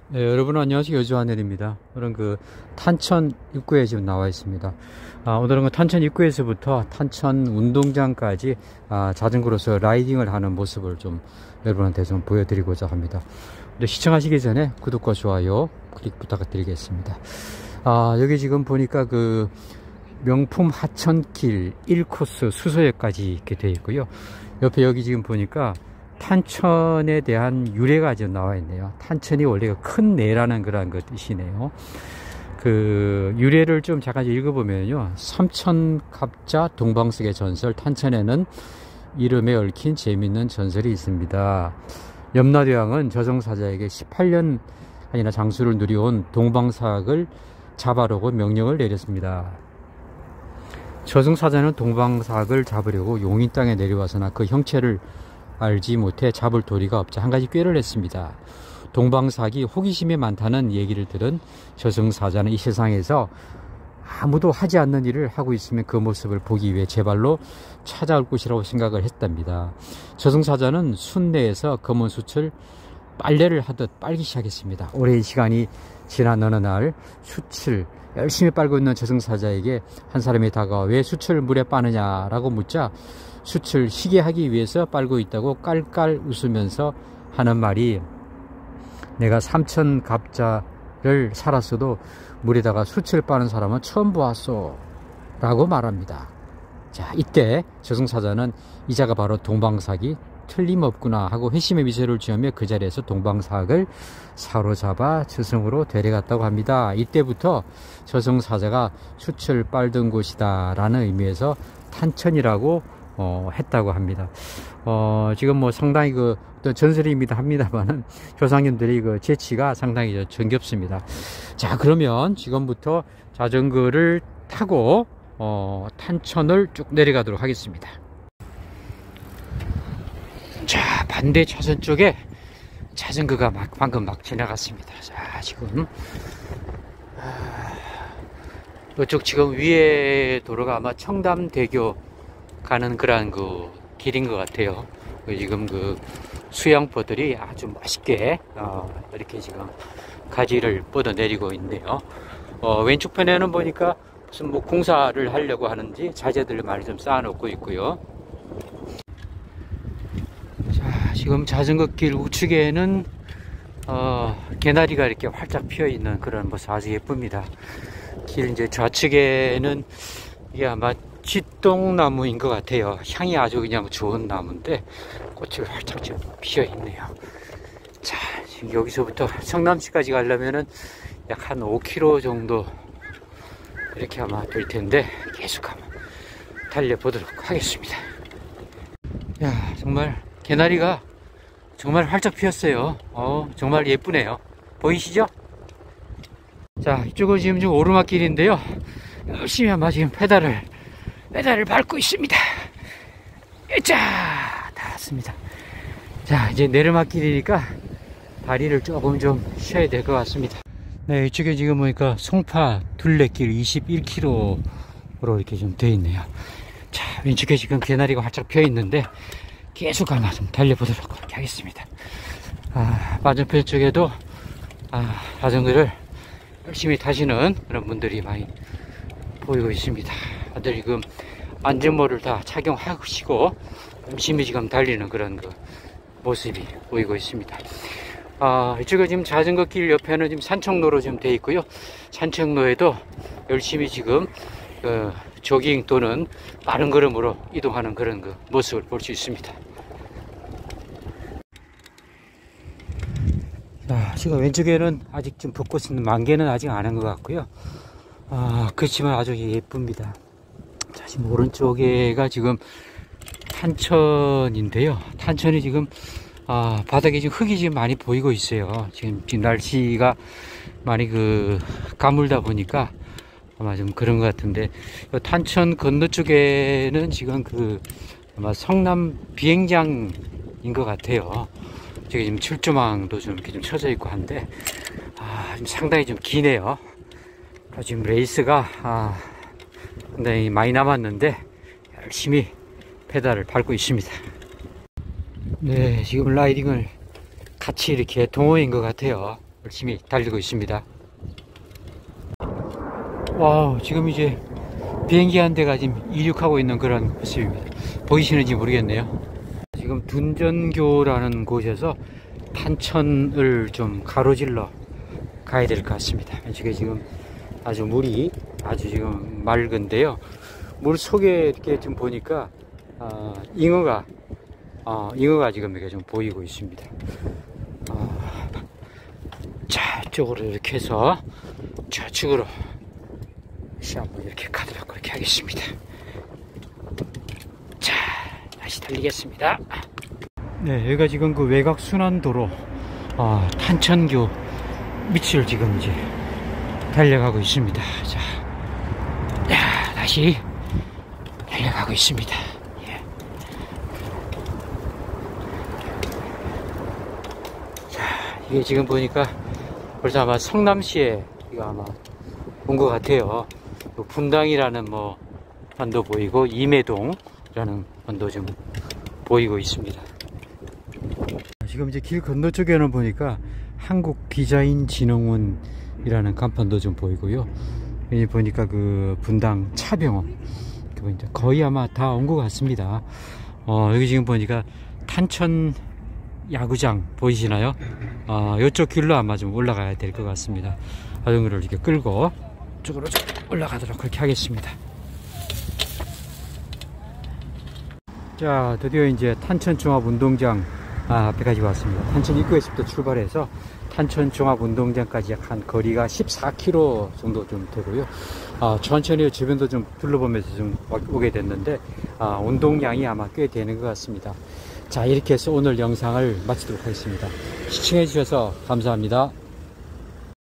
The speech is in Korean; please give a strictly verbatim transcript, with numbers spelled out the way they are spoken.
네, 여러분 안녕하세요. 여주하늘입니다. 오늘은 그 탄천 입구에 지금 나와 있습니다. 아, 오늘은 그 탄천 입구에서부터 탄천 운동장까지 아, 자전거로서 라이딩을 하는 모습을 좀 여러분한테 좀 보여드리고자 합니다. 근데 시청하시기 전에 구독과 좋아요 클릭 부탁드리겠습니다. 아, 여기 지금 보니까 그 명품 하천길 일 코스 수서역까지 이렇게 되어 있고요. 옆에 여기 지금 보니까 탄천에 대한 유래가 지금 나와 있네요. 탄천이 원래 큰 내라는 그런 그 뜻이네요. 그 유래를 좀 잠깐 읽어보면요. 삼천갑자 동방석의 전설, 탄천에는 이름에 얽힌 재미있는 전설이 있습니다. 염라대왕은 저승사자에게 십팔 년 아니나 장수를 누려온 동방삭을 잡아라고 명령을 내렸습니다. 저승사자는 동방삭을 잡으려고 용인 땅에 내려와서나 그 형체를 알지 못해 잡을 도리가 없자 한 가지 꾀를 했습니다. 동방삭이 호기심이 많다는 얘기를 들은 저승사자는 이 세상에서 아무도 하지 않는 일을 하고 있으면 그 모습을 보기 위해 제 발로 찾아올 것이라고 생각을 했답니다. 저승사자는 순내에서 검은 숯을 빨래를 하듯 빨기 시작했습니다. 오랜 시간이 지난 어느 날 숯을 열심히 빨고 있는 저승사자에게 한 사람이 다가와 왜 숯을 물에 빠느냐라고 묻자 숯을 희게 하기 위해서 빨고 있다고 깔깔 웃으면서 하는 말이, 내가 삼천갑자를 살았어도 물에다가 숯을 빠는 사람은 처음 보았소 라고 말합니다. 자, 이때 저승사자는 이자가 바로 동방삭이 틀림없구나 하고 회심의 미소를 지으며 그 자리에서 동방삭을 사로잡아 저승으로 데려갔다고 합니다. 이때부터 저승사자가 숯을 빨던 곳이다 라는 의미에서 탄천이라고 어, 했다고 합니다. 어, 지금 뭐 상당히 그 어떤 전설입니다 합니다만은 조상님들이 그 재치가 상당히 정겹습니다. 자, 그러면 지금부터 자전거를 타고 어, 탄천을 쭉 내려가도록 하겠습니다. 자, 반대 차선 쪽에 자전거가 막 방금 막 지나갔습니다. 자, 지금 아, 이쪽 지금 위에 도로가 아마 청담대교 가는 그런 그 길인 것 같아요. 지금 그 수양포들이 아주 멋있게 어, 이렇게 지금 가지를 뻗어 내리고 있네요. 어, 왼쪽 편에는 보니까 무슨 뭐 공사를 하려고 하는지 자재들을 많이 좀 쌓아놓고 있고요. 자, 지금 자전거 길 우측에는 어, 개나리가 이렇게 활짝 피어 있는 그런 모습 아주 예쁩니다. 길 이제 좌측에는 이게 아마 쥐똥나무인 것 같아요. 향이 아주 그냥 좋은 나무인데 꽃이 활짝 좀 피어 있네요. 자, 지금 여기서부터 성남시까지 가려면은 약 한 오 킬로미터 정도 이렇게 아마 될 텐데 계속 한번 달려보도록 하겠습니다. 야, 정말 개나리가 정말 활짝 피었어요. 어, 정말 예쁘네요. 보이시죠? 자, 이쪽은 지금 좀 오르막길인데요. 열심히 아마 지금 페달을 페달을 밟고 있습니다. 자, 다 왔습니다. 자, 이제 내리막길이니까 다리를 조금 좀 쉬어야 될 것 같습니다. 네, 이쪽에 지금 보니까 송파 둘레길 이십일 킬로미터로 이렇게 좀 되어 있네요. 자, 왼쪽에 지금 개나리가 활짝 펴 있는데 계속 아마 좀 달려보도록 하겠습니다. 아, 맞은편 쪽에도 아, 자전거를 열심히 타시는 그런 분들이 많이 보이고 있습니다. 다들 지금 안전모를 다 착용하시고 열심히 지금 달리는 그런 그 모습이 보이고 있습니다. 아, 이쪽에 지금 자전거 길 옆에는 지금 산책로로 좀 되어 있고요. 산책로에도 열심히 지금 그 조깅 또는 빠른 걸음으로 이동하는 그런 그 모습을 볼 수 있습니다. 자, 지금 왼쪽에는 아직 좀 벚꽃 있는 만개는 아직 안 한 것 같고요. 아, 그렇지만 아주 예쁩니다. 자, 지금 오른쪽에가 지금 탄천인데요. 탄천이 지금 아, 바닥에 지금 흙이 지금 많이 보이고 있어요. 지금, 지금 날씨가 많이 그 가물다 보니까 아마 좀 그런 것 같은데, 탄천 건너쪽에는 지금 그 아마 성남 비행장인 것 같아요. 저기 지금 출조망도 좀 이렇게 좀 쳐져 있고 한데, 아, 좀 상당히 좀 기네요. 지금 레이스가 아, 상당히 많이 남았는데 열심히 페달을 밟고 있습니다. 네, 지금 라이딩을 같이 이렇게 동호인 것 같아요. 열심히 달리고 있습니다. 와우, 지금 이제 비행기 한 대가 지금 이륙하고 있는 그런 모습입니다. 보이시는지 모르겠네요. 지금 둔전교라는 곳에서 탄천을 좀 가로질러 가야 될 것 같습니다. 이게 지금 아주 물이 아주 지금 맑은데요. 물 속에 이렇게 좀 보니까 어, 잉어가 어, 잉어가 지금 이렇게 좀 보이고 있습니다. 어, 자, 이쪽으로 이렇게 해서 좌측으로 다시 한번 이렇게 가도록 그렇게 하겠습니다. 자, 다시 달리겠습니다. 네, 여기가 지금 그 외곽순환도로 어, 탄천교 밑을 지금 이제 달려가고 있습니다. 자, 야, 다시 달려가고 있습니다. 예. 자, 이게 지금 보니까 벌써 아마 성남시에 이거 아마 온 것 같아요. 분당이라는 뭐 반도 보이고 임해동이라는 반도 좀 보이고 있습니다. 지금 이제 길 건너쪽에는 보니까 한국디자인진흥원이라는 간판도 좀 보이고요. 여기 보니까 그 분당 차병원 거의 아마 다 온 것 같습니다. 어, 여기 지금 보니까 탄천 야구장 보이시나요? 어, 이쪽 길로 아마 좀 올라가야 될 것 같습니다. 자전거를 이렇게 끌고 이쪽으로 좀 올라가도록 그렇게 하겠습니다. 자, 드디어 이제 탄천종합운동장 아, 앞에까지 왔습니다. 탄천 입구에서부터 출발해서 탄천 종합운동장까지 약 한 거리가 십사 킬로미터 정도 좀 되고요. 아, 천천히 주변도 좀 둘러보면서 좀 오게 됐는데 아, 운동량이 아마 꽤 되는 것 같습니다. 자, 이렇게 해서 오늘 영상을 마치도록 하겠습니다. 시청해 주셔서 감사합니다.